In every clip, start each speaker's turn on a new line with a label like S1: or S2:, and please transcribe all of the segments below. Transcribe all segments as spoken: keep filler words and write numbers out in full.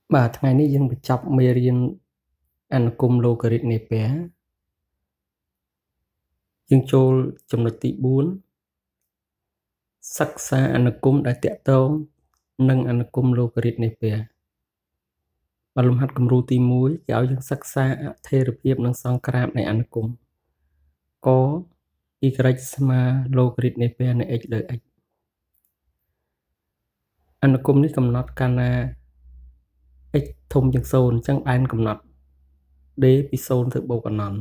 S1: Bàថ្ងៃនេះយើងបញ្ចប់មេរៀនអនុគមឡូហ្គារីតនាពេលយើងចូលចំណុចទីbốnសិក្សាអនុគមដែលតាក់ទងនឹងអនុគមឡូហ្គារីតនាពេលបាទលំហាត់គំរូទីមួយគេឲ្យយើងសិក្សាអថេរភាពនិងសង្ក្រាបនៃអនុគមក y ស្មើឡូហ្គារីតនាពេលនៃ x លើ x អនុគមនេះកំណត់កាលណា x ធំជាងศูนย์អញ្ចឹងបែនកំណត់ d ពីศูนย์ទៅបូកអនន្ត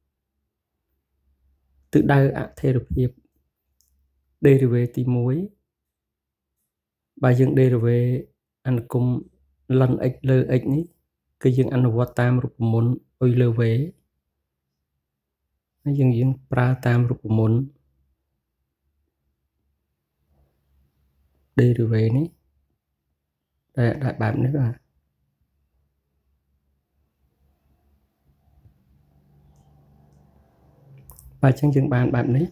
S1: ទិសដៅអថេរភាព derivative ទីមួយបើយើង derivative អនុគមលន x លើ x នេះគឺយើងអនុវត្តតាមរូបមន្តអុយលើវេហើយយើងយើងប្រើតាមរូបមន្ត derivative នេះតែដាក់បែបនេះបាទបើអញ្ចឹងយើងបានបែបនេះ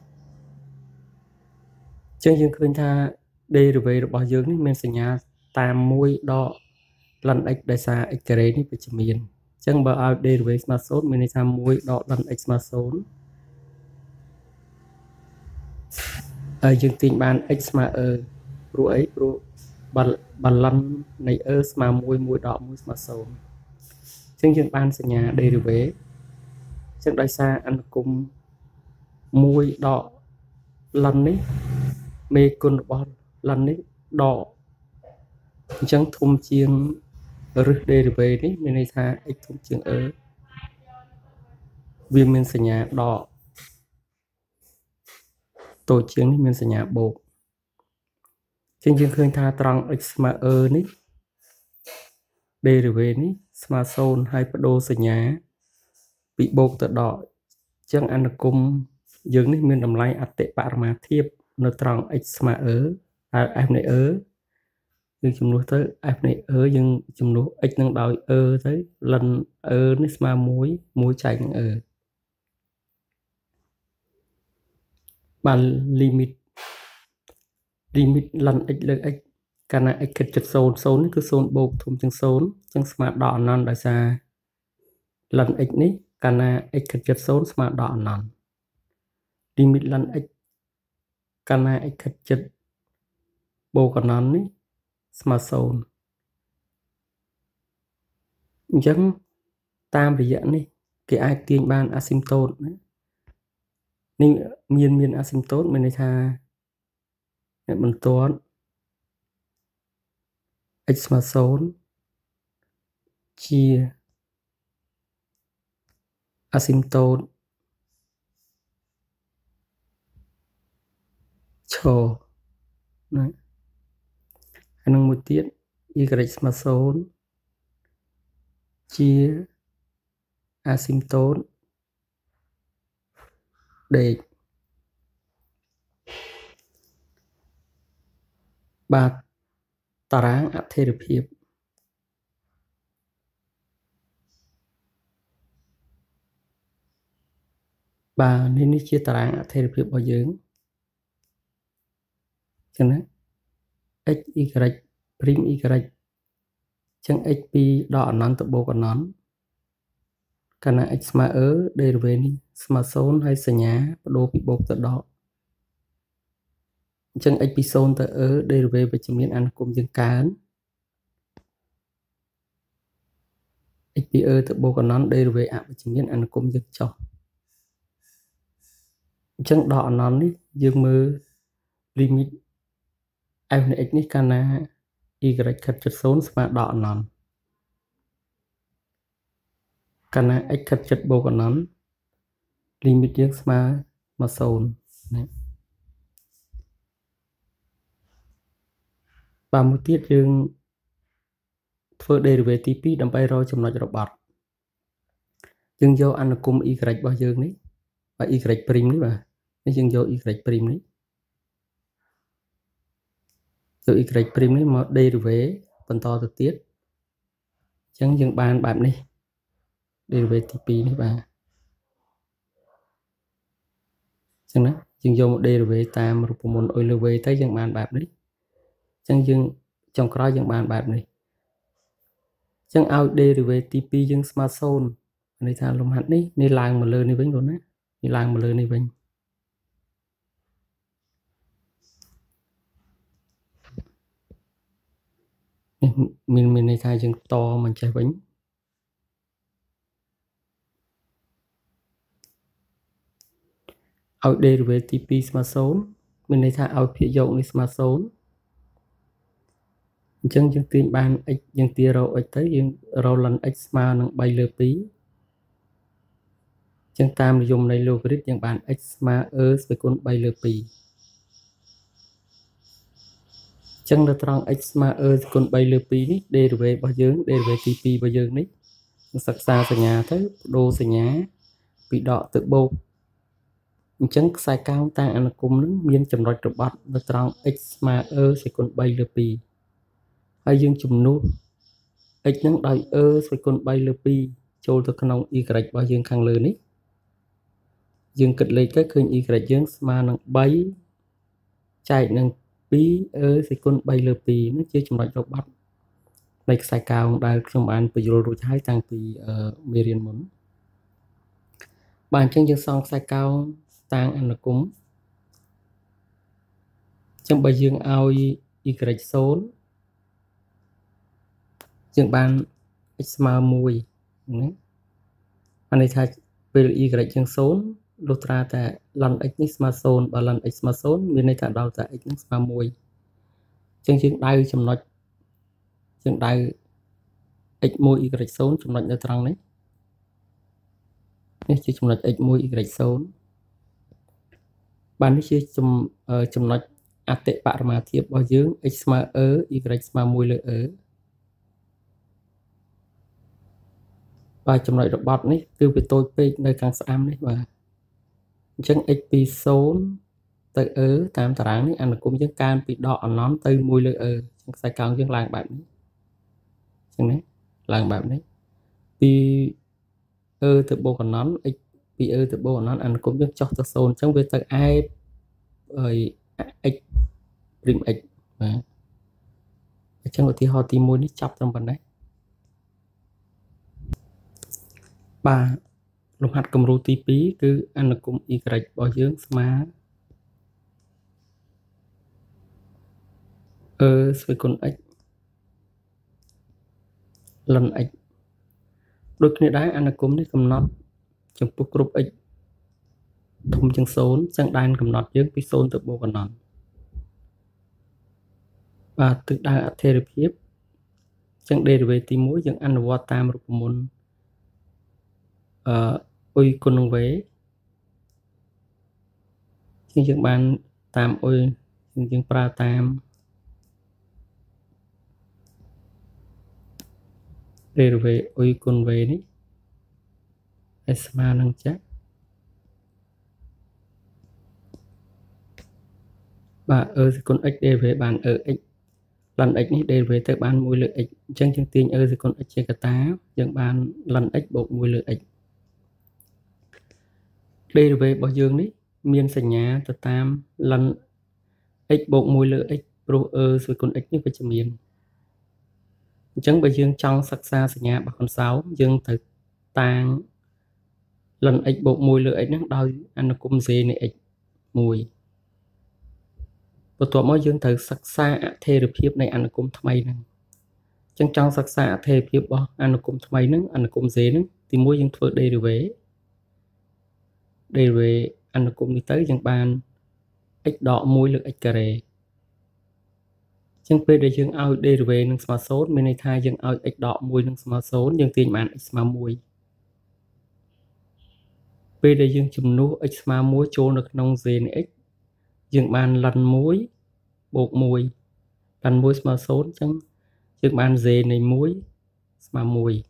S1: អញ្ចឹងយើងឃើញថា derivative របស់យើងនេះមានសញ្ញាតាមមួយដកលន x ដោយសារ x ការ៉េនេះវិជ្ជមានអញ្ចឹងបើឲ្យ derivative ស្មើศูนย์មានន័យថាមួយដកលន x ស្មើศูนย์ហើយយើងទាញបាន x ស្មើ e ព្រោះអីព្រោះបាឡិននៃ e ស្មើមួយមួយដកមួយស្មើศูนย์អញ្ចឹងយើងបានសញ្ញា derivative អញ្ចឹងដោយសារអនុគមមួយដកលននេះមេគុណរបស់លននេះដកអញ្ចឹងធំជាងរឹស derivative នេះមានន័យថា x ធំជាង e វាមានសញ្ញាដកតូចជាងនេះមានសញ្ញាបូកអញ្ចឹងយើងឃើញថាត្រង់ x ស្មើ e នេះ derivative នេះស្មើศูนย์ហើយបដូរសញ្ញាពីបូកទៅដកអញ្ចឹងអនុគមយើងនេះមានតម្លៃអតិបរមាធិបនៅត្រង់ x ស្មើ e ហើយ f នៃ e យើងចំនួនទៅ f នៃ e យើងចំនួន x នឹងដោយ e ទៅលិន e នេះស្មើមួយមួយចែកនឹង e បាន limit limit លិន x លើ x កាលណា x គិតជិតศูนย์ ศูนย์នេះគឺศูนย์បូកធំជាងศูนย์អញ្ចឹងស្មើដកអនន្តដោយសារលិន x នេះកាលណា x គិតជិតศูนย์ស្មើដកអនន្ត limit លិន x កាលណា x គិតជិតបូកអនន្តនេះស្មើศูนย์អញ្ចឹងតាមរយៈនេះគេអាចទាញបានអាស៊ីមតូតណានេះមានមានអាស៊ីមតូតមានន័យថាអ្នកបន្ទាត់ x ស្មើศูนย์ជាអាស៊ីមតូតឈរណាហើយនឹងមួយទៀត y ស្មើศูนย์ជាអាស៊ីមតូតដេកបាទតារាងអថេរភាពបាទនេះនេះជាតារាងអថេរភាពរបស់យើងចឹងណា x y ព្រីម y ចឹង x ពីដកអនន្តទៅបូកអនន្តកាលណា x ស្មើ e derivative នេះស្មើศูนย์ហើយសញ្ញាបដូរពីបូកទៅដកអញ្ចឹង x ពីศูนย์ទៅ e derivative វិជ្ជមានអនុគមយើងកើន x ពី e ទៅបូកអនន្ត derivative អវិជ្ជមានអនុគមយើងចុះអញ្ចឹងដកអនន្តនេះយើងមើល limit f នៃ x នេះកាលណា y ខិតជិតศูนย์ស្មើដកអនន្តកាលណា x ខិតជិតបូកអនន្ត limit យើងស្មើមកศูนย์ណាបាទមួយទៀតយើងធ្វើ derivative ទីពីរដើម្បីរកចំណុចរបត់យើងយកអនុគម y របស់យើងនេះបាទ y ព្រីមនេះបាទនេះយើងយក y ព្រីមនេះយក y ព្រីមនេះមក derivative បន្តទៅទៀតអញ្ចឹងយើងបានបែបនេះ derivative ទីពីរនេះបាទអញ្ចឹងណាយើងយកមក derivative តាមរូបមន្តអុយលើវេទៅយើងបានបែបនេះអញ្ចឹងយើងចុងក្រោយយើងបានបែបនេះ chẳng ao derivative pi dương smart zone này thà lùm hạt ní ní làng mà lơ ní vĩnh luôn á ní làng mà lơ ní vĩnh mình mình này thà dương to mình chạy vĩnh ao derivative pi smart zone mình này thà ao phía dầu ní smart zone chẳng dương tiền ban x dương tia rô x tới dương rô lần x mà nâng bay lơ pí chẳng tam dùng này logarit dương ban x mà ơ với con bay lơ pí chẳng là trong x mà ơ con bay lơ pí ní derivative bao dương derivative pi bao dương ní sắc xa xa nhà tới đô xa nhà bị đọ tự bô chẳng sai cao ta ăn cùng nứng miên chầm đòi trục bọt là trong x mà ơ sẽ con bay lơ pí hay dương chùm nút x nâng đòi ơ sẽ con bay lơ pí cho tôi khăn y bao dương khăn lơ ní dương kịch lấy các khơi y dương mà nâng bay chạy nâng pí ơ sẽ con bay lơ pí nó chưa chùm đòi trục bọt này sai cao đang trong bàn bây giờ rồi thái tăng thì merian muốn bàn chân dương song sai cao tăng ăn là cúng trong bài dương ao y số dương ban x mà mùi anh ấy thay về y dương số lô tra tại lần x mà số và lần x mà số bên này tại đầu tại x mà mùi chân dương đai trong nói chân đai x mùi y số trong nói trăng đấy nhé chỉ trong nói x mùi y số bạn chỉ trong trong nói áp tệ bạn mà thiệp bao dương x mà ở y mà mùi lỡ ở và trong loại robot này từ về tôi về nơi càng xám đấy và chân xp số tới ở tam tháng này ăn cũng chân can bị đỏ nón từ mùi lỡ ở chân sai cao chân làng bạn đấy chân đấy làng bạn đấy vì ơ từ bộ còn nón vì ơ từ bộ còn nón ăn cũng chân cho ta sồn trong về tới ai rồi x prim x chân của thì họ tìm mùi đi chọc trong phần đấy ba lục hạt cầm ru tí pí cứ ăn cùng y bao dương mà ơ với con x lần x đôi khi đá ăn cùng đi cầm nót trong bức group x thùng chân số chẳng đan cầm nót dương pi số từ bộ còn nót và từ đa theo hiệp chẳng đề về tí mũi chẳng ăn qua tam một môn ôi con vế chương trình ban tam ôi chương trình pra tam để về ôi con vế đấy esma năng chắc và ở con x để về bàn ở x lần x này để về tới ban mùi lượng x chân chân tiên ở con x chia cả tá dân ban lần x bộ mùi lượng x đây về bao dương đấy miên sành nhà từ tam lần x bộ mùi lửa x pro ơ rồi con x như vậy cho miền chẳng bao dương trong sắc xa sành nhà bằng con sáu dương từ tang lần x bộ mùi lửa x nó đôi ăn nó cũng dễ này x mùi và tụi mỗi dương từ sắc xa thê được hiệp này ăn nó cũng thay nè chẳng trong sắc xa thê hiệp bỏ ăn nó cũng thay nè ăn nó cũng dễ nè thì mỗi dương thưa đây được về đây về anh cũng đi tới dân ban x đỏ mùi lực x kare chân p để dương ao đây về nâng smart số bên này thay dân ao x đỏ mùi nâng smart số nhưng tiền bạn x mà mùi p để dương chùm nú x mà mùi trôn được nông dền x dân ban lần muối bột mùi lần muối smart số chẳng dân ban dền này muối mà mùi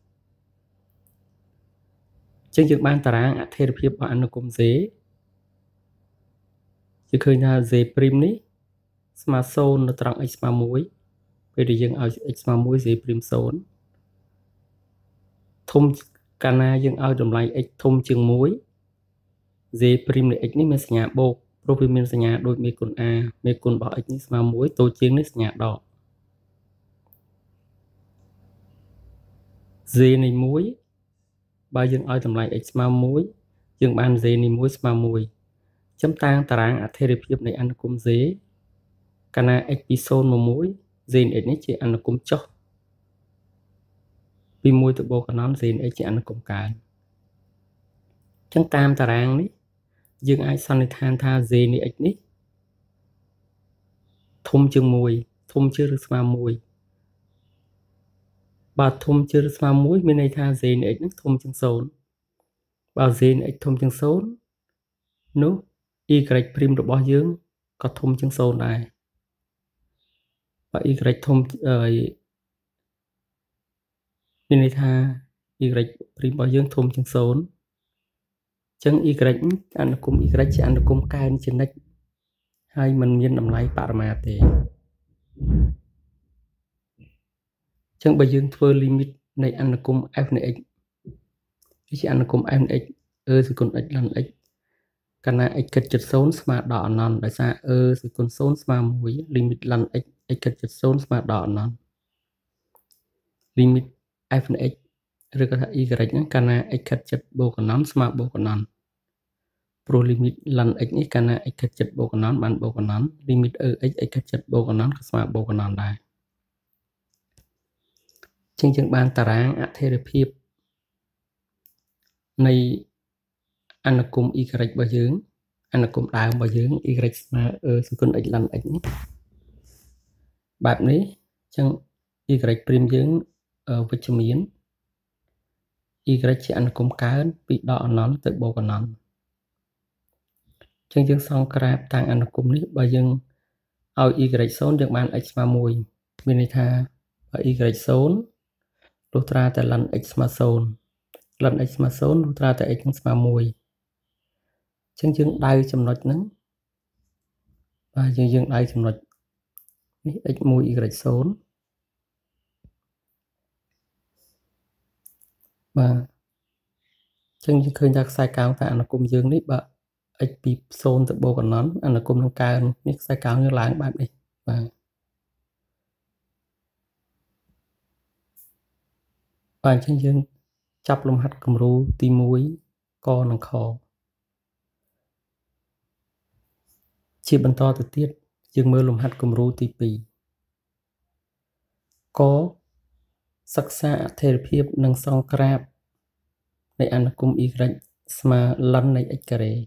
S1: chân dựng ban tà ráng theo được hiệp bạn nó cũng dễ chứ khơi là dễ prim ní smart zone nó trăng x mà muối bây giờ dân ở x mà muối dễ prim zone thông cana dân ở đồng lại x thông chừng muối dễ prim này x ní mình sẽ nhà bộ profil mình sẽ nhà đôi mê con a mê con bỏ x ní mà muối tôi chiếng ní sẽ nhà đỏ z នៃមួយបើយើងឲ្យតម្លៃ x ស្មើមួយយើងបាន z នៃមួយស្មើមួយចំតាំងតារាងអធិភាពនៃអនុគម z កាលណា x ពីศูนย์មកមួយ z នៃ x នេះជាអនុគមចុះពីមួយទៅបូកកណន z នៃ x ជាអនុគមកើនចឹងតាមតារាងនេះយើងអាចសន្និដ្ឋានថា z នៃ x នេះធំជាងមួយធំជាងឬស្មើមួយបើធំជាងឬស្មើមួយមានន័យថា z នៃ x នេះធំជាងศูนย์បើ z នៃ x ធំជាងศูนย์នោះ y' របស់យើងក៏ធំជាងศูนย์ដែរបើ y' ធំអឺមានន័យថា y' របស់យើងធំជាងศูนย์អញ្ចឹង y' អនុគម y' ជាអនុគមកើនជានិច្ចហើយมันមានតម្លៃបរិមាត្រទេអញ្ចឹងបើយើងធ្វើ limit នៃអនុគម f នៃ x ជាអនុគម f នៃ x អឺសេគុណ x លន x កាលណា x គិតជិតศูนย์ស្មើដល់អនន្តដោយសារអឺសេគុណศูนย์ស្មើមួយ limit លន x x គិតជិតศูนย์ស្មើដល់អនន្ត limit f នៃ x ឬក៏ថា y ហ្នឹងកាលណា x គិតជិតបូកអនន្តស្មើបូកអនន្តព្រោះ limit លន x នេះកាលណា x គិតជិតបូកអនន្តបានបូកអនន្ត limit អឺ x x គិតជិតបូកអនន្តក៏ស្មើបូកអនន្តដែរជាងយើងបានតារាងអធិភាពនៃអនុគម y របស់យើងអនុគមដើមរបស់យើង y ស្មើអឺសេគុណ x លន x នេះបែបនេះអញ្ចឹង y ព្រីមយើងវិជ្ជមាន y ជាអនុគមកើនពីដកអនន្តទៅបូកអនន្តអញ្ចឹងយើងសង្ក្រាបតាំងអនុគមនេះបើយើងឲ្យ y ศูนย์យើងបាន x ស្មើមួយមានន័យថាបើ y ศูนย์លុះត្រាតែ ln x ស្មើศูนย์ ln x ស្មើศูนย์លុះត្រាតែ x នឹងស្មើមួយអញ្ចឹងយើងដៅចំណុចហ្នឹងបាទយើងយើងដៅចំណុចនេះ x មួយ y ศูนย์បាទអញ្ចឹងយើងឃើញថាខ្សែកោងតែអនុគមយើងនេះបើ x ពីศูนย์ទៅបូកអនន្តអនុគមនឹងកើននេះខ្សែកោងយើងឡើងបែបនេះបាទបាទអញ្ចឹងយើងចាប់លំហាត់គំរូទីមួយកនិងខជាបន្តទៅទៀតយើងមើលលំហាត់គំរូទីពីរកសិក្សាអធិភាពនិងសង្ក្រាបនៃអនុគម y ស្មើ ln នៃ x ការ៉េ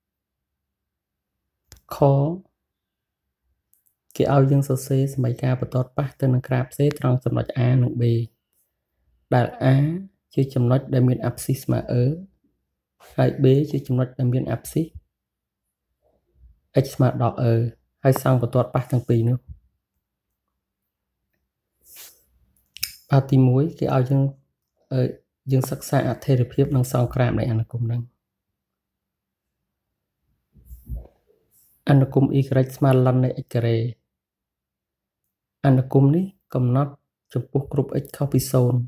S1: ខគេឲ្យយើងសរសេរសមីការបន្ទាត់ប៉ះទៅនឹងក្រាប C ត្រង់ចំណុច A និង B ដែល A ជាចំណុចដែលមានអាប់ស៊ីសស្មើអឺហើយ B ជាចំណុចដែលមានអាប់ស៊ីស x ស្មើដល់អឺហើយសងបន្ទាត់ប៉ះទាំងពីរនោះបាទទីមួយគេឲ្យយើងអឺយើងសិក្សាអធិភាពនិងសង្ក្រាបនៃអនុគមហ្នឹងអនុគម y ស្មើ ln នៃ x ការ៉េអនុគមនេះកំណត់ចំពោះគ្រប់ x ខុសពីศูนย์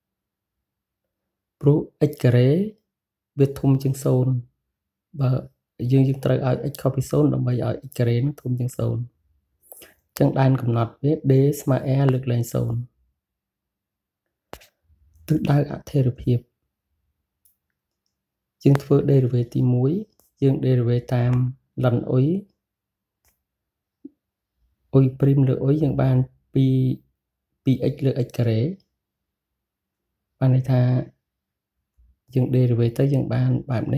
S1: ព្រោះ x ការ៉េវាធំជាងศูนย์បើយើងយើងត្រូវឲ្យ x ខុសពីศูนย์ដើម្បីឲ្យ x ការ៉េនឹងធំជាងศูนย์អញ្ចឹងដែនកំណត់វា d ស្មើ r លើកលែងศูนย์ទិសដៅអធិភាពយើងធ្វើ derivative ទីមួយយើង derivative តាម ln y y ព្រីមលើ y យើងបានពី 2x លើ x ការ៉េបានន័យថាយើង derivative ទៅយើងបានបែបនេះ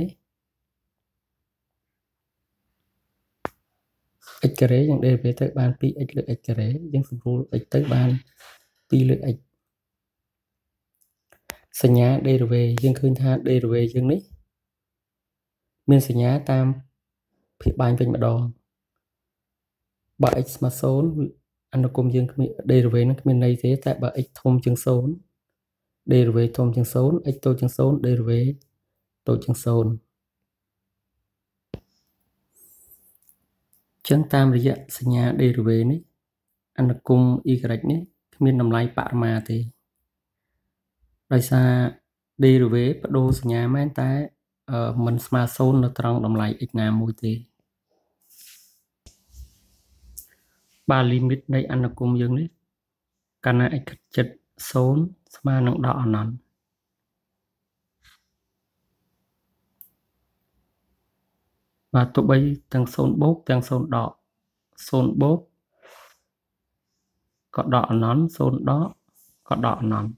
S1: x ការ៉េយើង derivative ទៅបាន 2x លើ x ការ៉េយើងសម្រួល x ទៅបាន2លើ x សញ្ញា derivative យើងឃើញថា derivative យើងនេះមានសញ្ញាតាមភាគបាញ់វិញម្ដងបើ x ស្មើศูนย์អនុគមយើងគ្មាន derivative នឹងគ្មានន័យទេតែបើ x ធំជាងศูนย์ derivative ធំជាងศูนย์ x តូចជាងศูนย์ derivative តូចជាងศูนย์ចឹងតាមរយៈសញ្ញា derivative នេះអនុគម y នេះគ្មានតម្លៃបរិមាត្រទេដោយសារ derivative បដូរសញ្ញាមែនតែមិនស្មើศูนย์នៅត្រង់តម្លៃ x ណាមួយទេបាទ limit នៃអនុគមយើងនេះកាលណា x ជិតศูนย์ស្មើនឹងដកអនន្ត và tụ bay tăng sôn bốc tăng sôn đỏ sôn bốc có đỏ nón sôn đó có đỏ nón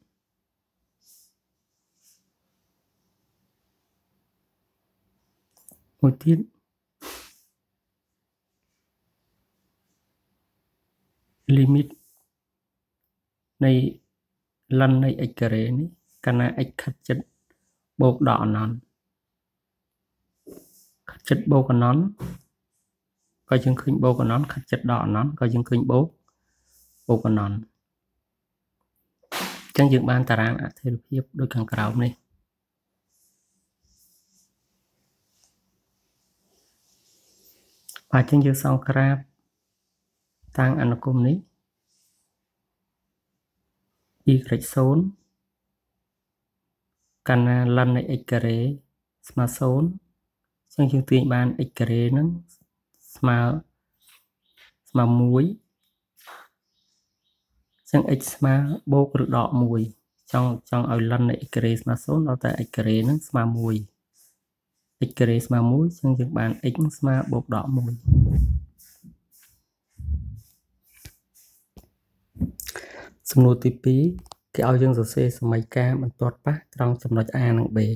S1: một tiết limit này lần này x kare này cana x khắc chất bốc đỏ nón khắc chất bốc của nón có chứng khinh bốc của nón khắc chất đỏ nón có chứng khinh bốc bốc của nón chẳng dừng ban tà ràng ạ theo hiệp đôi càng cáo này và chẳng dừng xong crab tăng ăn cùng ní y gạch xốn cana lần này x kare mà xốn chẳng dừng tiền ban x kare nó mà mà muối chẳng x mà bố được đỏ mùi trong trong ở lần này x kare mà số nó tại x kare nó mà mùi x kare mà muối chẳng dừng bàn x mà bố đỏ mùi xung nô tí phí cái ao dân dầu xe số mấy ca bằng tuột bác trong trong nói A nặng bề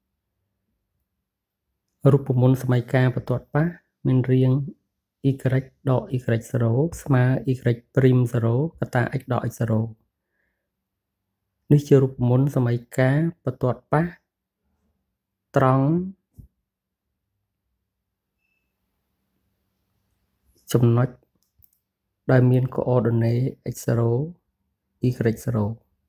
S1: rụp môn số mấy ca bằng tuột bác mình riêng y đọ y zero sma y prim zero kata x đọ x zeroនេះជារូបមន្តសម័យកាលបន្ទាត់ប៉ះត្រង់ចំណុចដែលមាន coordinate x zero y zero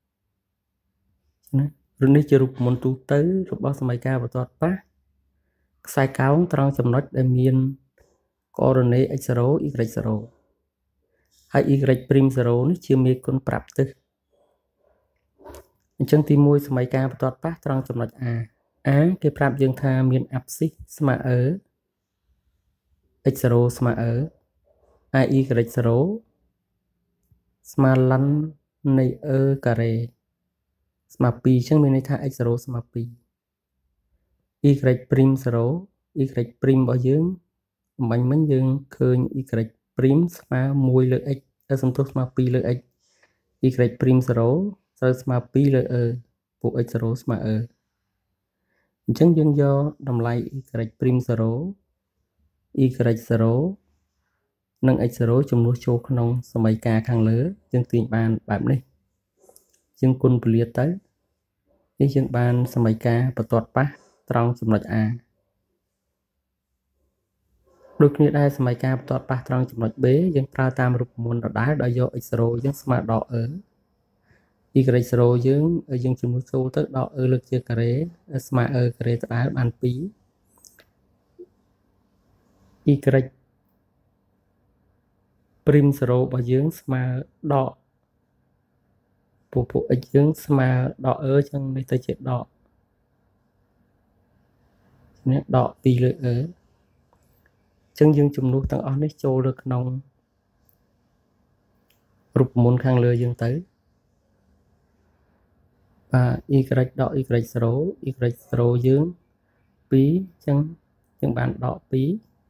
S1: ណាឬនេះជារូបមន្តទូទៅរបស់សម័យកាលបន្ទាត់ប៉ះខ្សែកោងត្រង់ចំណុចដែលមាន coordinate x zero y zero ហើយ y prim zero នេះជាមេគុណប្រាប់ទិសអញ្ចឹងទីមួយសម័យកាលបន្ទាត់ប៉ះត្រង់ចំណុច A A គេប្រាប់យើងថាមាន abscess ស្មើ e x zero ស្មើ e i y zero ស្មើលន្ននៃ e ការ៉េស្មើពីរអញ្ចឹងមានន័យថា x zero ស្មើពីរ y prim zero y prim របស់យើងអំបញ្ញមិញយើងឃើញ y prim ស្មើមួយលើ x ទៅសំទោសស្មើពីរលើ x y prim zero ត្រូវស្មើពីរលើ e ពួក x zero ស្មើ e អញ្ចឹងយើងយកតម្លៃ y prim zero y zero និង x zero ចំនួនចូលក្នុងសម័យកាលខាងលើយើងទាញបានបែបនេះយើងគុណពលាទៅនេះយើងបានសម័យកាលបន្ទាត់ប៉ះត្រង់ចំណុច A ដូចគ្នាដែរសម័យកាលបន្ទាត់ប៉ះត្រង់ចំណុច B យើងប្រើតាមរូបមន្តដដែលដោយយក x zero យើងស្មើដល់ e y zero យើងយើងជំនួសចូលទៅដល់ e លើកជាការ៉េស្មើ e ការ៉េដដែលបានពីរ y prim zero របស់យើងស្មើដកពួកពួក x យើងស្មើដក e ចឹងនេះទៅជាដកនេះដកពីរលើ e ចឹងយើងជំនួសទាំងអស់នេះចូលលើក្នុងរូបមន្តខាងលើយើងទៅបាទ y ដក y zero y zero យើងពីរចឹងយើងបានដកពីរ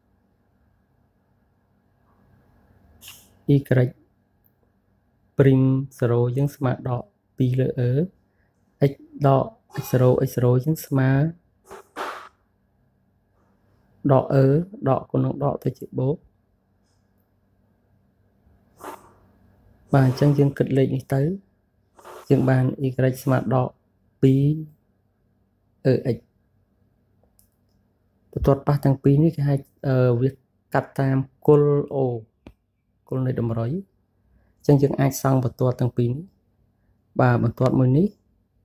S1: y prim zero យើងស្មើដកពីរលើ e x ដក x zero x zero យើងស្មើដក e ដកគុណនឹងដកទៅជាបូកបាទអញ្ចឹងយើងគិតលេខនេះទៅយើងបាន y ស្មើដកពីរ ex បន្ទាត់ប៉ះទាំងពីរនេះគេហៅវាកាត់តាមគុល o គុលនៃតម្រុយអញ្ចឹងយើងអាចសង់បន្ទាត់ទាំងពីរនេះបាទបន្ទាត់មួយនេះ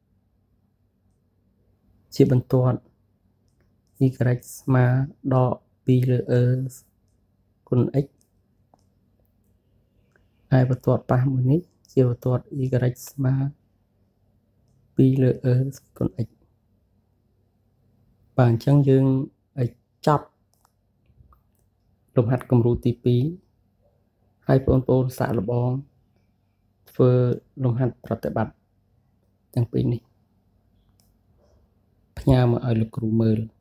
S1: ជាបន្ទាត់ y ស្មើដកពីរលើ e គុណ x ហើយបន្ទាត់ប៉ះមួយនេះជាបន្ទាត់ y ស្មើពីរលើ e គុណ x បាទអញ្ចឹងយើងចប់លំហាត់គំរូទីពីរហើយបងប្អូនសាកល្បងធ្វើលំហាត់ប្រតិបត្តិទាំងពីរនេះផ្ញើមកឲ្យលោកគ្រូមើល